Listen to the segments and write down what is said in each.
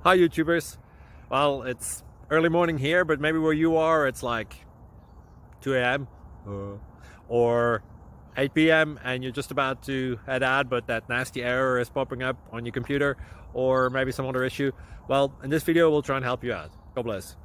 Hi YouTubers. Well, it's early morning here, but maybe where you are it's like 2 a.m. or 8 p.m. and you're just about to head out, but that nasty error is popping up on your computer, or maybe some other issue. Well, in this video we'll try and help you out. God bless.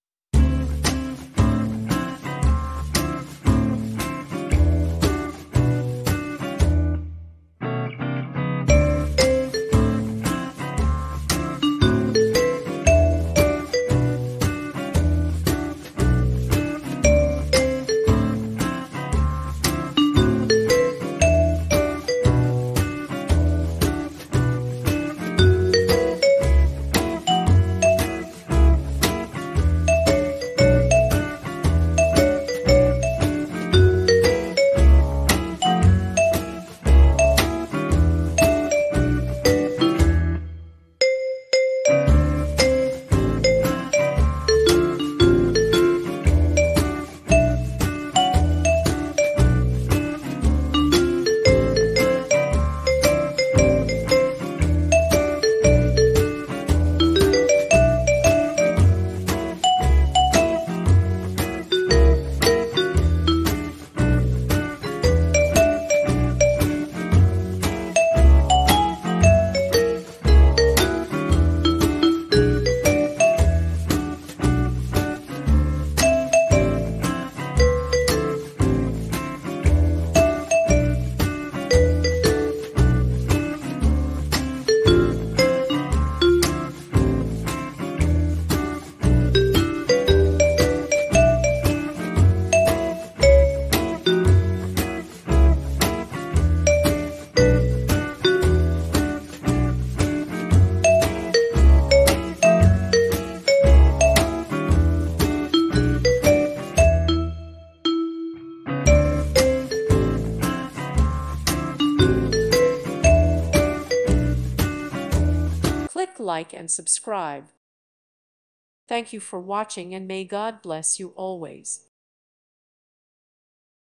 Click like and subscribe. Thank you for watching, and may God bless you always.